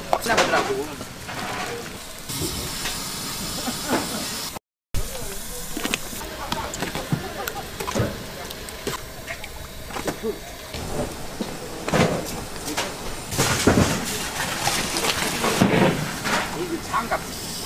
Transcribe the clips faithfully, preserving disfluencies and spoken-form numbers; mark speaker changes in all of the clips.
Speaker 1: 지나가더라고. 이거 장갑.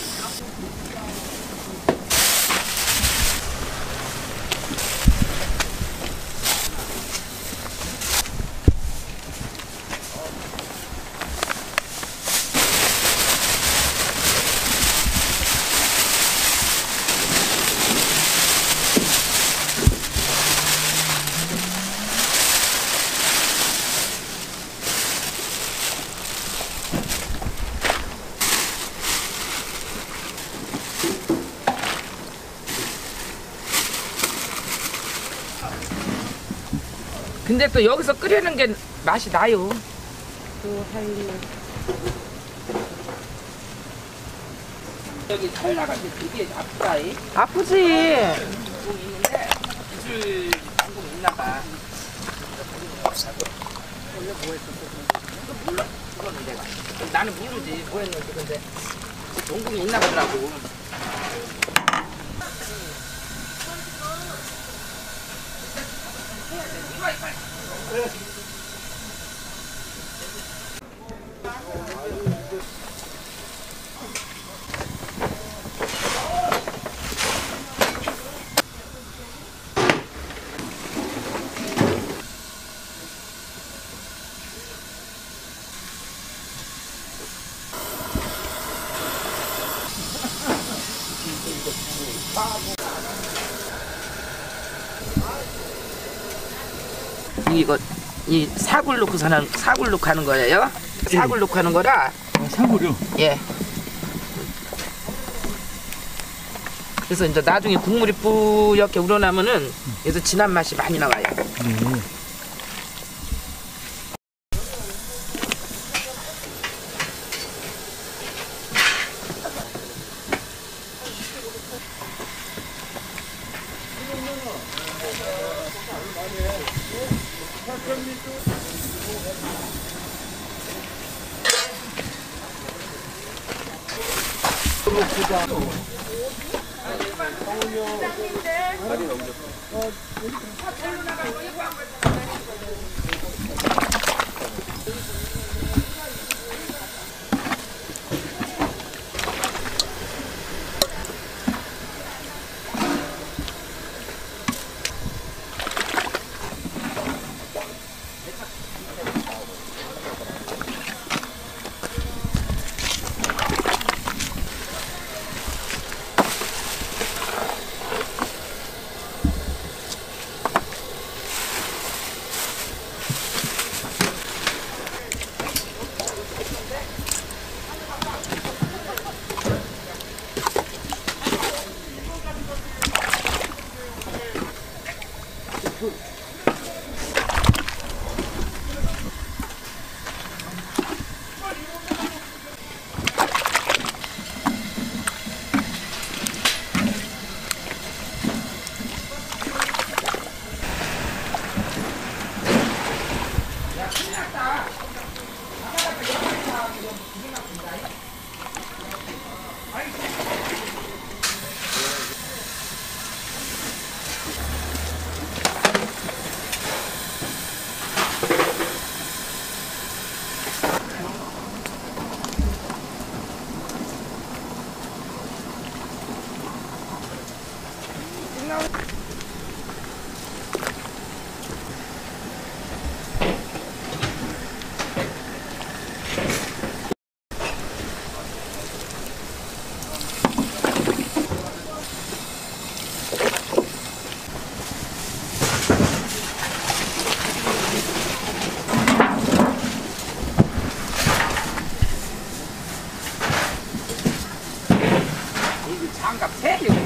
Speaker 1: 근데 또 여기서 끓이는 게 맛이 나요. 또 하이. 여기 살 나가면 되게 아프다. 이.
Speaker 2: 아프지.
Speaker 1: 방송 있는데 기술 방송 있나 봐. 원래 뭐 했었어? 몰라. 그거는 내가. 나는 모르지. 뭐 했는지. 근데 농궁이 있나 보더라고. 이거 이 사골 넣고 사는 사골 넣고 하는 거예요? 사골 넣고 하는 거라.
Speaker 3: 아, 사골이요?
Speaker 1: 예. 그래서 이제 나중에 국물이 뿌옇게 우러나면은 그래서 진한 맛이 많이 나와요.
Speaker 3: 네.
Speaker 1: 장갑 세 개.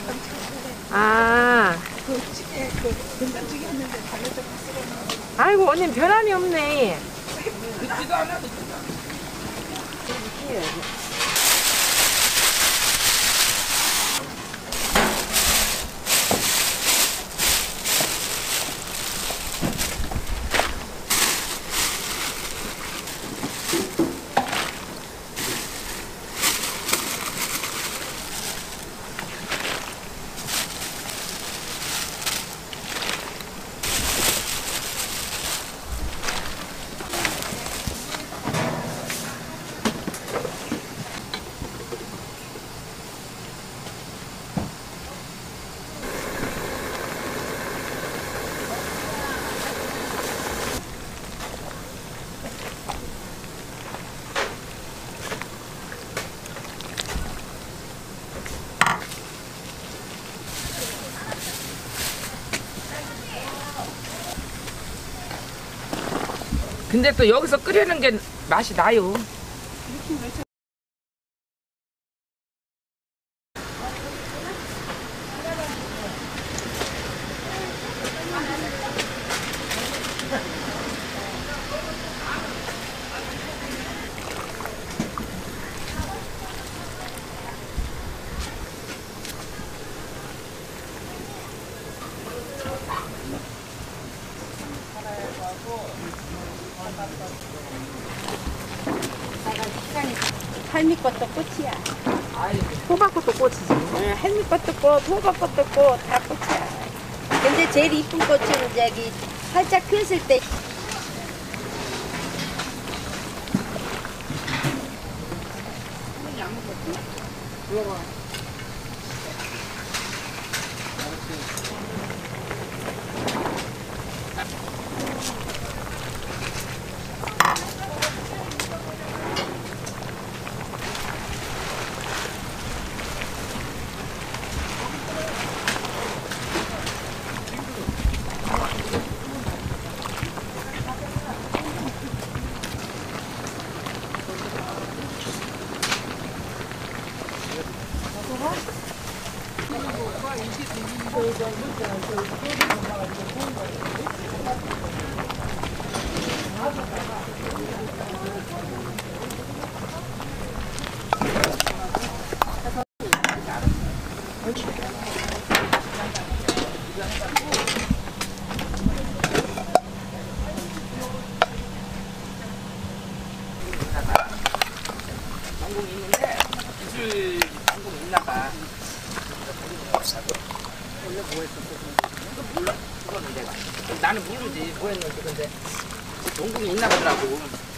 Speaker 2: 아.
Speaker 3: 그 찌개, 그 된장찌개 했는데 달래장 쓰러는.
Speaker 2: 아이고, 언니 변함이 없네.
Speaker 1: 듣지도 않아, 듣지도 않아. 근데 또 여기서 끓이는 게 맛이 나요.
Speaker 3: 할미꽃도 꽃이야.
Speaker 2: 호박꽃도 꽃이지.
Speaker 3: 응, 할미꽃도 꽃, 호박꽃도 꽃, 다 꽃이야. 근데 제일 이쁜 꽃은 저기 살짝 폈을 때.
Speaker 1: 전공이 있는데 기술 전공 있나 봐. 원래 뭐 했었어? 몰라. 그거는 내가. 나는 모르지 뭐 했는지. 근데 전공이 있나 보더라고.